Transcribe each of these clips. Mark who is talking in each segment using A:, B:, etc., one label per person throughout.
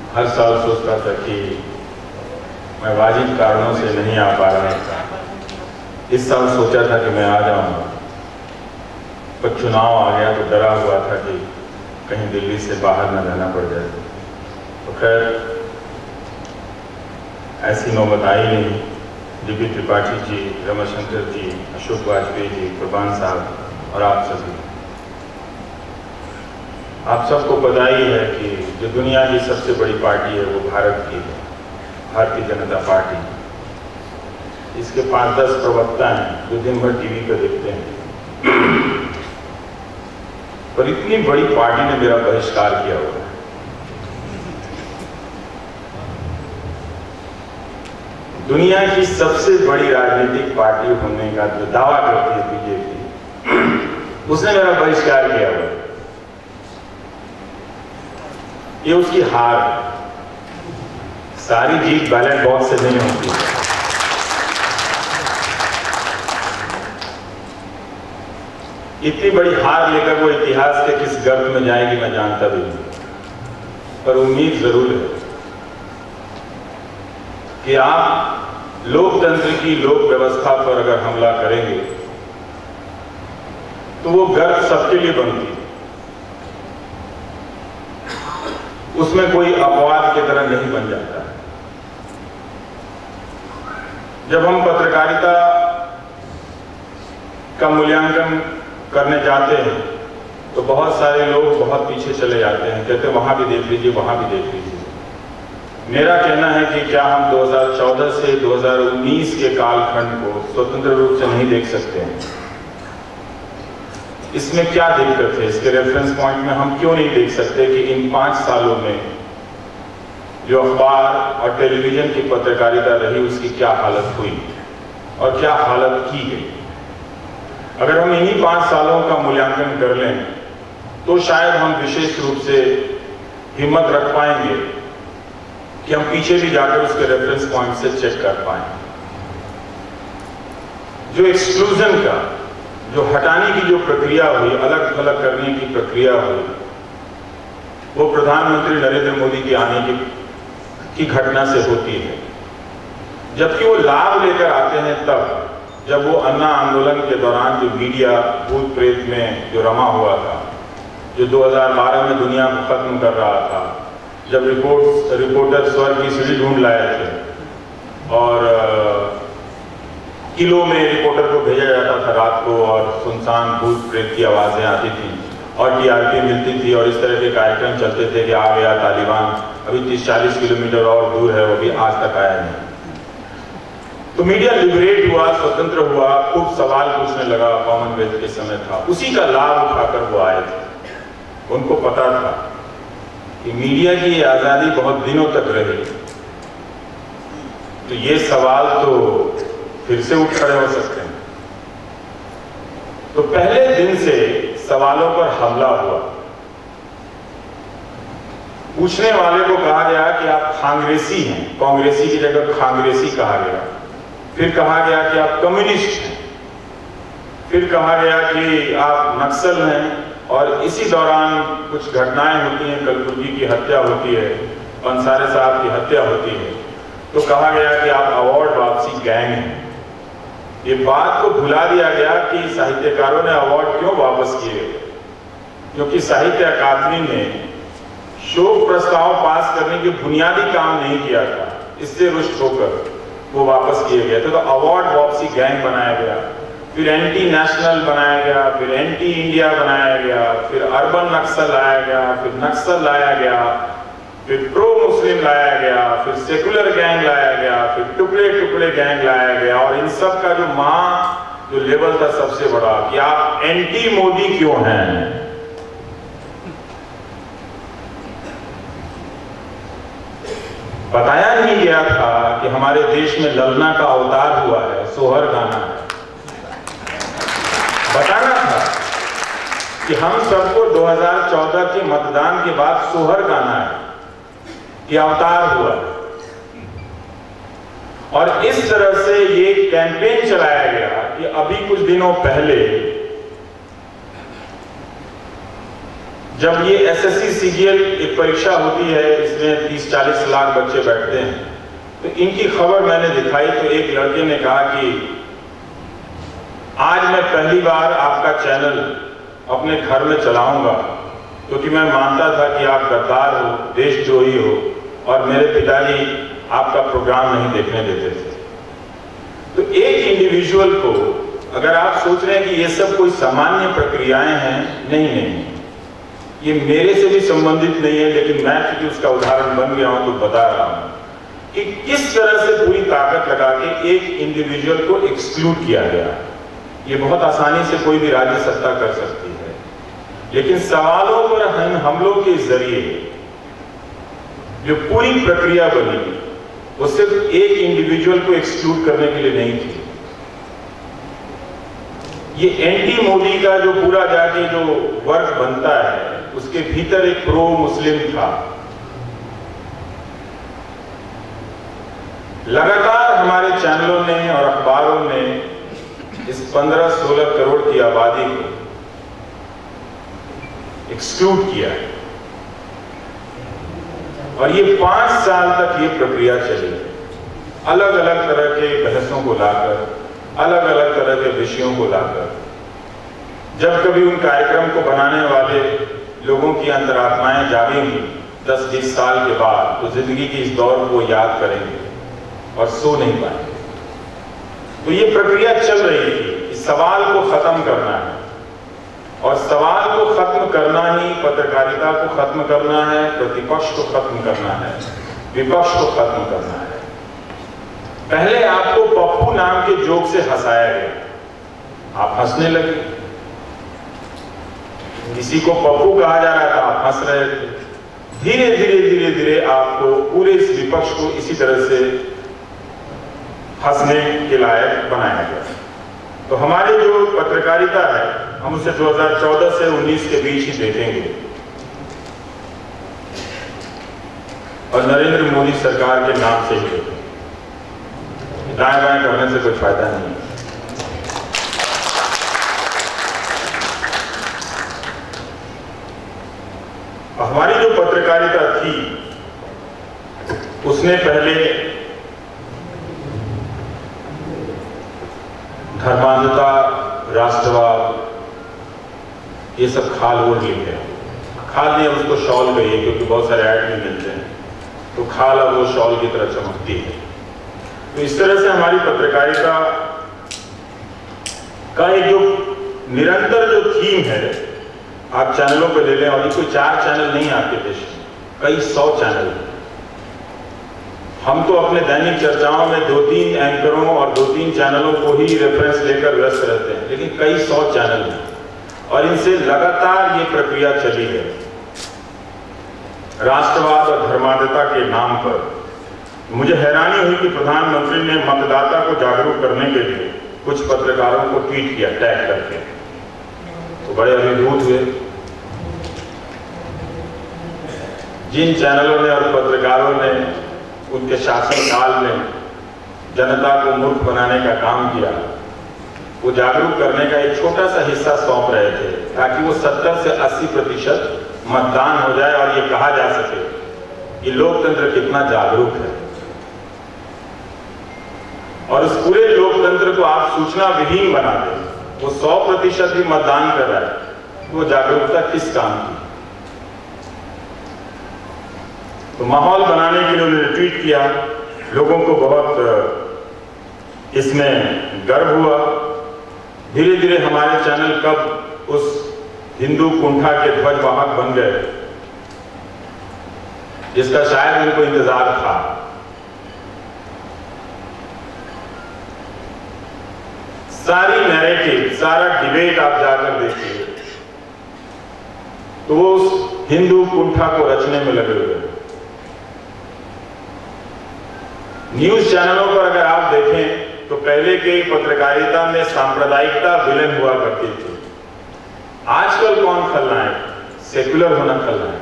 A: हर साल सोचता था कि मैं वाजिब कारणों से नहीं आ पा रहा था। इस साल सोचा था कि मैं आ जाऊंगा, पर चुनाव आ गया तो डरा हुआ था कि कहीं दिल्ली से बाहर न रहना पड़ जाए। तो खैर ऐसी नौबत आई नहीं। डीबी त्रिपाठी जी, रमाशंकर जी, अशोक वाजपेयी जी, कुर्बान साहब और आप सभी, आप सबको पता ही है कि जो दुनिया की सबसे बड़ी पार्टी है वो भारत की है, भारतीय जनता पार्टी। इसके 5-10 प्रवक्ता हैं जो दिन भर टीवी पर दिखते हैं, पर इतनी बड़ी पार्टी ने मेरा बहिष्कार किया हुआ है। दुनिया की सबसे बड़ी राजनीतिक पार्टी होने का जो दावा करती है बीजेपी, उसने मेरा बहिष्कार किया हुआ है। ये उसकी हार है। सारी जीत बैलेट बॉक्स से नहीं होती। इतनी बड़ी हार लेकर वो इतिहास के किस गर्त में जाएगी मैं जानता भी नहीं, पर उम्मीद जरूर है कि आप लोकतंत्र की लोक व्यवस्था पर अगर हमला करेंगे तो वो गर्त सबके लिए बनती है। उसमें कोई अपवाद की तरह नहीं बन जाता। जब हम पत्रकारिता का मूल्यांकन करने जाते हैं तो बहुत सारे लोग बहुत पीछे चले जाते हैं, कहते हैं वहां भी देख लीजिए, वहां भी देख लीजिए। मेरा कहना है कि क्या हम 2014 से 2019 के कालखंड को स्वतंत्र रूप से नहीं देख सकते हैं? इसमें क्या दिक्कत है? इसके रेफरेंस पॉइंट में हम क्यों नहीं देख सकते कि इन 5 सालों में जो अखबार और टेलीविजन की पत्रकारिता रही उसकी क्या हालत हुई और क्या हालत की गई? अगर हम इन्हीं 5 सालों का मूल्यांकन कर लें तो शायद हम विशेष रूप से हिम्मत रख पाएंगे कि हम पीछे भी जाकर उसके रेफरेंस पॉइंट से चेक कर पाए। जो एक्सक्लूजन का, जो हटाने की जो प्रक्रिया हुई, अलग थलग करने की प्रक्रिया हुई, वो प्रधानमंत्री नरेंद्र मोदी के आने की घटना से होती है। जबकि वो लाभ लेकर आते हैं तब जब वो अन्ना आंदोलन के दौरान जो मीडिया भूत प्रेत में जो रमा हुआ था, जो 2012 में दुनिया को खत्म कर रहा था, जब रिपोर्टर स्वर्ग की सीढ़ी ढूंढ लाए थे और किलो में रिपोर्टर को भेजा जाता था रात को और सुनसान भूत प्रेत की आवाजें आती थी और टीआरपी मिलती थी और इस तरह के कार्यक्रम चलते थे कि आ गया तालिबान, अभी 30-40 किलोमीटर और दूर है, वो भी आज तक आया नहीं। तो मीडिया लिबरेट हुआ, स्वतंत्र हुआ, खूब सवाल पूछने लगा, कॉमनवेल्थ के समय था, उसी का लाभ उठाकर वो आए थे। उनको पता था कि मीडिया की आजादी बहुत दिनों तक रही, तो ये सवाल तो फिर से उठ खड़े हो सकते हैं। तो पहले दिन से सवालों पर हमला हुआ। पूछने वाले को कहा गया कि आप कांग्रेसी हैं, कांग्रेसी की जगह कांग्रेसी कहा गया। फिर कहा गया कि आप कम्युनिस्ट हैं, फिर कहा गया कि आप नक्सल हैं, और इसी दौरान कुछ घटनाएं होती हैं, कलबुर्गी की हत्या होती है, पंसारे साहब की हत्या होती है, तो कहा गया कि आप अवार्ड वापसी गैंग हैं। ये बात को भुला दिया गया कि साहित्यकारों ने अवार्ड क्यों वापस किए, क्योंकि साहित्य अकादमी ने शोक प्रस्ताव पास करने के बुनियादी काम नहीं किया था, इससे रुष्ट होकर वो वापस किए गए थे। तो अवार्ड वापसी गैंग बनाया गया, फिर एंटी नेशनल बनाया गया, फिर एंटी इंडिया बनाया गया, फिर अर्बन नक्सल लाया गया, फिर नक्सल लाया गया, फिर प्रो मुस्लिम लाया गया, फिर सेकुलर गैंग लाया गया, फिर टुकड़े टुकड़े गैंग लाया गया। और इन सब का जो लेवल था सबसे बड़ा कि आप एंटी मोदी क्यों हैं। बताया नहीं गया था कि हमारे देश में ललना का अवतार हुआ है, सोहर गाना है। बताना था कि हम सबको 2014 के मतदान के बाद सोहर गाना है, ये अवतार हुआ है। और इस तरह से ये कैंपेन चलाया गया कि अभी कुछ दिनों पहले जब ये SSC CGL एक परीक्षा होती है, इसमें 30-40 लाख बच्चे बैठते हैं, तो इनकी खबर मैंने दिखाई तो एक लड़के ने कहा कि आज मैं पहली बार आपका चैनल अपने घर में चलाऊंगा, क्योंकि मैं मानता था कि आप गद्दार हो, देशद्रोही हो, और मेरे पिताजी आपका प्रोग्राम नहीं देखने देते थे। तो एक इंडिविजुअल को अगर आप सोच रहे हैं कि ये सब कोई सामान्य प्रक्रियाएं हैं, नहीं, ये मेरे से भी संबंधित नहीं है, लेकिन मैं क्योंकि उसका उदाहरण बन गया हूं तो बता रहा हूं कि किस तरह से पूरी ताकत लगा के एक इंडिविजुअल को एक्सक्लूड किया गया। ये बहुत आसानी से कोई भी राज्य सत्ता कर सकती है, लेकिन सवालों पर हमलों के जरिए जो पूरी प्रक्रिया बनी वो सिर्फ एक इंडिविजुअल को एक्सक्लूड करने के लिए नहीं थी। ये एंटी मोदी का जो पूरा जाके जो वर्ग बनता है, उसके भीतर एक प्रो मुस्लिम था। लगातार हमारे चैनलों ने और अखबारों ने इस 15-16 करोड़ की आबादी को एक्सक्लूड किया है, और ये 5 साल तक ये प्रक्रिया चली, अलग अलग तरह के बहसों को लाकर, अलग अलग तरह के विषयों को लाकर। जब कभी उन कार्यक्रम को बनाने वाले लोगों की अंतरात्माएं जागेंगी 10-20 साल के बाद, तो जिंदगी की इस दौर को याद करेंगे और सो नहीं पाएंगे। तो ये प्रक्रिया चल रही थी कि सवाल को खत्म करना है, और सवाल को खत्म करना ही पत्रकारिता को खत्म करना है, प्रतिपक्ष को खत्म करना है, विपक्ष को खत्म करना है। पहले आपको पप्पू नाम के जोक से हंसाया गया, आप हंसने लगे। किसी को पप्पू कहा जा रहा था, आप हंस रहे थे। धीरे धीरे धीरे धीरे आपको पूरे इस विपक्ष को इसी तरह से हंसने के लायक बनाया गया। तो हमारी जो पत्रकारिता है, हम उसे 2014 से 19 के बीच ही देखेंगे, और नरेंद्र मोदी सरकार के नाम से ही देखेंगे। दाएं बाएं करने से कोई फायदा नहीं है। हमारी जो पत्रकारिता थी उसने पहले धर्मांधता, राष्ट्रवाद, ये सब खाल ओढ़ ली है। खाल नहीं, उसको शॉल कहिए, क्योंकि बहुत सारे ऐड भी मिलते हैं, तो खाल अब वो शॉल की तरह चमकती है। तो इस तरह से हमारी पत्रकारिता का एक जो निरंतर जो थीम है, आप चैनलों पे ले लें, और ये कोई 4 चैनल नहीं आपके देश में, कई 100 चैनल हैं। हम तो अपने दैनिक चर्चाओं में 2-3 एंकरों और 2-3 चैनलों को ही रेफरेंस लेकर व्यस्त रहते हैं, लेकिन कई 100 चैनल हैं, और इनसे लगातार ये प्रक्रिया चली है। राष्ट्रवाद और धर्मांधता के नाम पर मुझे हैरानी हुई कि प्रधानमंत्री ने मतदाता को जागरूक करने के लिए कुछ पत्रकारों को ट्वीट किया टैग करके, तो बड़े अभिभूत हुए। जिन चैनलों ने और पत्रकारों ने उनके शासनकाल में जनता को मूर्ख बनाने का काम किया, वो जागरूक करने का एक छोटा सा हिस्सा सौंप रहे थे, ताकि वो 70 से 80% मतदान हो जाए और ये कहा जा सके कि लोकतंत्र कितना जागरूक है। और उस पूरे लोकतंत्र को आप सूचना विहीन बना दें, वो 100% भी मतदान कर रहा है, वो जागरूकता किस काम की। तो माहौल बनाने के लिए उन्होंने ट्वीट किया, लोगों को बहुत इसमें गर्व हुआ। धीरे धीरे हमारे चैनल कब उस हिंदू कुंठा के ध्वजवाहक बन गए, जिसका शायद उनको इंतजार था। सारी नैरेटिव, सारा डिबेट आप जाकर देखिए, तो वो उस हिंदू कुंठा को रचने में लगे हुए। न्यूज चैनलों पर अगर आप देखें तो पहले के पत्रकारिता में सांप्रदायिकता विलेन हुआ करती थी। आजकल कौन खलनायक? सेक्युलर होना खलनायक।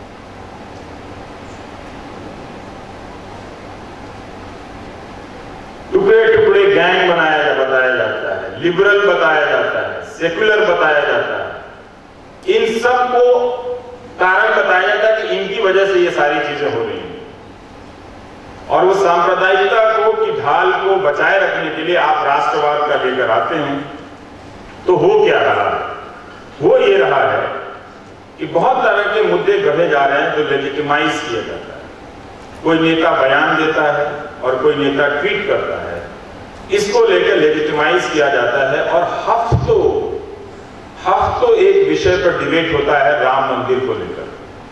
A: टुकड़े टुकड़े गैंग बताया जाता है, लिबरल बताया जाता है, सेक्युलर बताया जाता है। इन सब को वजह से ये सारी चीजें हो रही हैं। और वो सांप्रदायिकता को की ढाल को बचाए रखने के लिए आप राष्ट्रवाद का लेकर आते हैं, तो हो क्या रहा है? वो ये रहा है कि बहुत तरह के मुद्दे गढ़े जा रहे हैं जो लेजिटिमाइज किया जाता है। कोई नेता बयान देता है और कोई नेता ट्वीट करता है, इसको लेकर लेजिटिमाइज किया जाता है और हफ्तों एक विषय पर डिबेट होता है राम मंदिर को लेकर।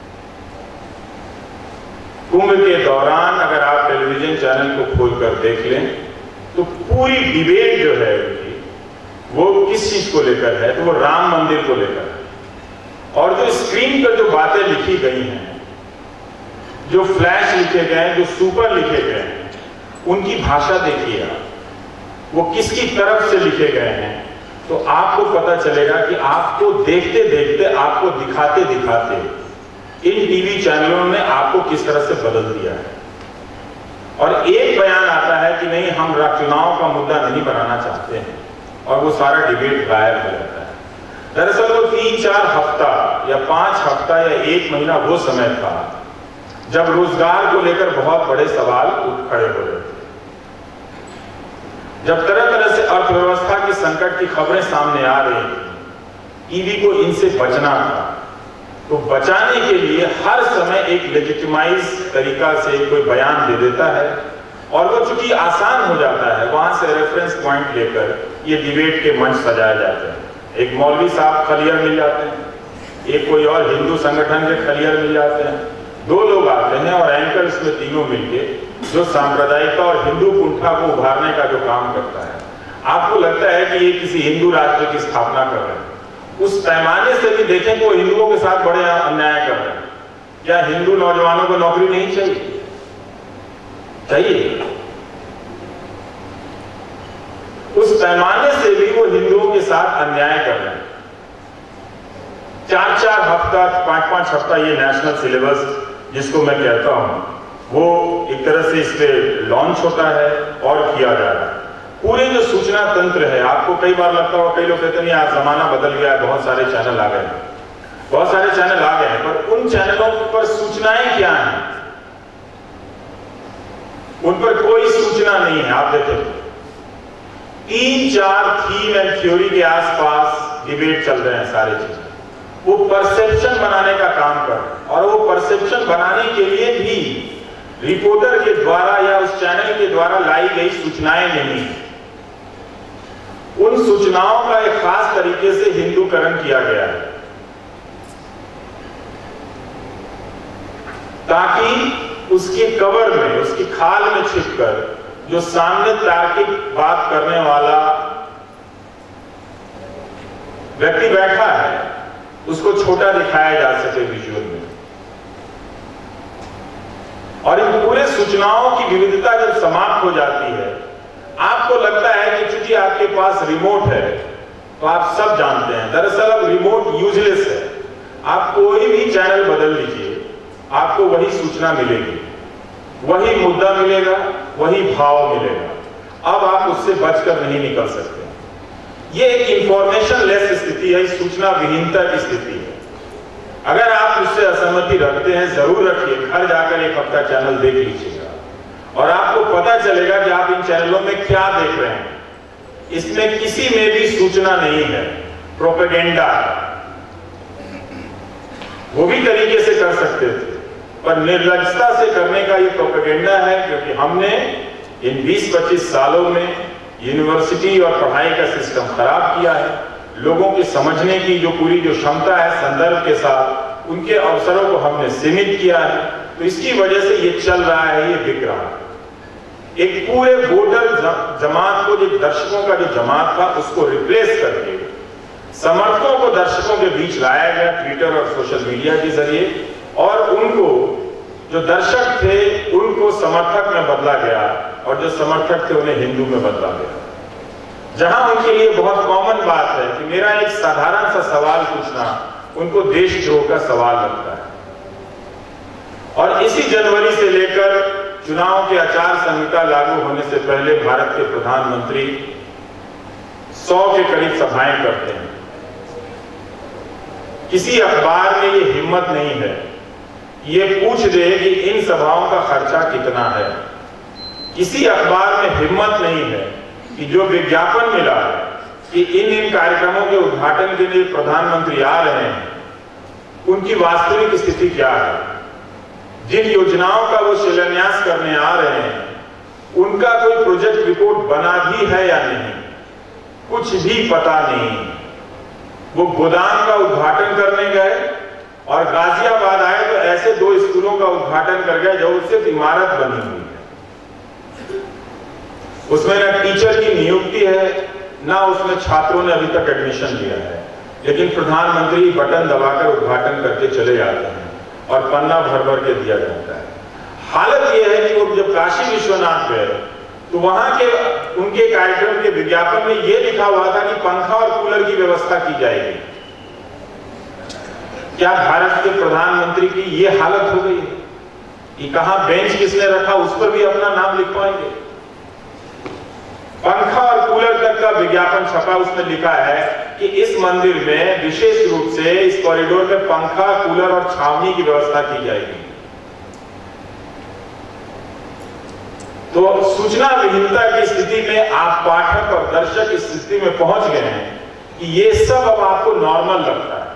A: कुंभ के दौरान अगर आप टेलीविजन चैनल को खोलकर देख लें तो पूरी डिबेट जो है उनकी, वो किस चीज को लेकर है? तो वो राम मंदिर को लेकर है। और जो स्क्रीन पर जो बातें लिखी गई हैं, जो फ्लैश लिखे गए हैं, जो सुपर लिखे गए हैं, उनकी भाषा देखिए आप, वो किसकी तरफ से लिखे गए हैं, तो आपको पता चलेगा कि आपको देखते देखते, आपको दिखाते दिखाते इन टीवी चैनलों ने आपको किस तरह से बदल दिया है। और एक बयान आता है कि नहीं, हम चुनाव का मुद्दा नहीं बनाना चाहते हैं, और वो सारा डिबेट गायब हो जाता है। दरअसल वो 3-4 हफ्ता या 5 हफ्ता या 1 महीना वो समय था जब रोजगार को लेकर बहुत बड़े सवाल उठ खड़े हो रहे थे, जब तरह तरह से अर्थव्यवस्था की संकट की खबरें सामने आ रही थी। टीवी को इनसे बचना था, तो बचाने के लिए हर समय एक लेजिटिमाइज तरीका से कोई बयान दे देता है, और वो चूंकि आसान हो जाता है, वहां से रेफरेंस पॉइंट लेकर ये डिबेट के मंच सजाए जाते हैं। एक मौलवी साहब खलियर मिल जाते हैं, एक कोई और हिंदू संगठन के खलियर मिल जाते हैं, 2 लोग आते हैं और एंकर इसमें तीनों मिलके जो सांप्रदायिकता और हिंदू कुंठा को उभारने का जो काम करता है, आपको लगता है कि ये किसी हिंदू राष्ट्र की स्थापना कर रहे हैं। उस पैमाने से भी देखें तो हिंदुओं के साथ बड़े अन्याय कर रहे हैं। क्या हिंदू नौजवानों को नौकरी नहीं चाहिए? चाहिए। उस पैमाने से भी वो हिंदुओं के साथ अन्याय कर रहे हैं। 4-4 हफ्ता, 5-5 हफ्ता ये नेशनल सिलेबस जिसको मैं कहता हूं, वो एक तरह से इस पे लॉन्च होता है और किया जा रहा है। पूरे जो सूचना तंत्र है, आपको कई बार लगता होगा, कई लोग कहते हैं यार जमाना बदल गया है, बहुत सारे चैनल आ गए हैं, बहुत सारे चैनल आ गए हैं, पर उन चैनलों पर सूचनाएं क्या हैं? उन पर कोई सूचना नहीं है। आप देखें 3-4 थीम एंड थ्योरी के आसपास डिबेट चल रहे हैं सारे चीजें। वो परसेप्शन बनाने का काम कर, और वो परसेप्शन बनाने के लिए भी रिपोर्टर के द्वारा या उस चैनल के द्वारा लाई गई सूचनाएं नहीं, उन सूचनाओं का एक खास तरीके से हिंदूकरण किया गया है, ताकि उसके कवर में, उसकी खाल में छिपकर जो सामने तार्किक बात करने वाला व्यक्ति बैठा है, उसको छोटा दिखाया जा सके विजुअल में। और इन पूरे सूचनाओं की विविधता जब समाप्त हो जाती है, आपको लगता है कि चूंकि आपके पास रिमोट है तो आप सब जानते हैं। दरअसल अब रिमोट यूजलेस है। आप कोई भी चैनल बदल लीजिए, आपको वही सूचना मिलेगी, वही मुद्दा मिलेगा, वही भाव मिलेगा। अब आप उससे बचकर नहीं निकल सकते। ये एक इंफॉर्मेशन लेस स्थिति है, सूचना विहीनता की स्थिति है। अगर आप उससे असहमति रखते हैं, जरूर रखिए, घर जाकर 1 हफ्ता चैनल देख लीजिएगा और आपको पता चलेगा कि आप इन चैनलों में क्या देख रहे हैं। इसमें किसी में भी सूचना नहीं है, प्रोपेगेंडा है। वो भी तरीके से कर सकते थे, पर निर्लजता से करने का ये प्रोपेगेंडा है, क्योंकि हमने इन 20-25 सालों में यूनिवर्सिटी और पढ़ाई का सिस्टम खराब किया है। लोगों की समझने की जो पूरी जो क्षमता है संदर्भ के साथ, उनके अवसरों को हमने सीमित किया है। तो इसकी वजह से ये चल रहा है, ये बिक रहा है। एक पूरे वोटर जमात को, जो दर्शकों का जो जमात था, उसको रिप्लेस करके समर्थकों को दर्शकों के बीच लाया गया ट्विटर और सोशल मीडिया के जरिए, और उनको जो दर्शक थे उनको समर्थक में बदला गया, और जो समर्थक थे उन्हें हिंदू में बदला गया। जहां उनके लिए बहुत कॉमन बात है कि मेरा एक साधारण सा सवाल पूछना उनको देशद्रोह का सवाल लगता है। और इसी जनवरी से लेकर चुनाव के आचार संहिता लागू होने से पहले भारत के प्रधानमंत्री 100 के करीब सभाएं करते हैं। किसी अखबार में ये हिम्मत नहीं है ये पूछ दे कि इन सभाओं का खर्चा कितना है। किसी अखबार में हिम्मत नहीं है कि जो विज्ञापन मिला है कि इन कार्यक्रमों के उद्घाटन के लिए प्रधानमंत्री आ रहे हैं, उनकी वास्तविक स्थिति क्या है, जिन योजनाओं का वो शिलान्यास करने आ रहे हैं उनका कोई प्रोजेक्ट रिपोर्ट बना भी है या नहीं, कुछ भी पता नहीं। वो गोदाम का उद्घाटन करने गए और गाजियाबाद आए तो ऐसे 2 स्कूलों का उद्घाटन कर गए जो सिर्फ इमारत बनी हुई है, उसमें ना टीचर की नियुक्ति है ना उसमें छात्रों ने अभी तक एडमिशन लिया है, लेकिन प्रधानमंत्री बटन दबाकर उद्घाटन करके चले जाते हैं और पन्ना भर भर के दिया जाता है। हालत यह है कि वो जब काशी विश्वनाथ गए तो वहां के उनके कार्यक्रम के विज्ञापन में यह लिखा हुआ था कि पंखा और कूलर की व्यवस्था की जाएगी। क्या भारत के प्रधानमंत्री की यह हालत हो गई है कि कहां बेंच किसने रखा उस पर भी अपना नाम लिखवाएंगे? पंखा और कूलर तक का विज्ञापन छपा, उसमें लिखा है कि इस मंदिर में विशेष रूप से इस कॉरिडोर में पंखा, कूलर और छावनी की व्यवस्था की जाएगी। तो सूचना विहीनता की स्थिति में आप पाठक और दर्शक इस स्थिति में पहुंच गए हैं कि ये सब अब आपको नॉर्मल लगता है।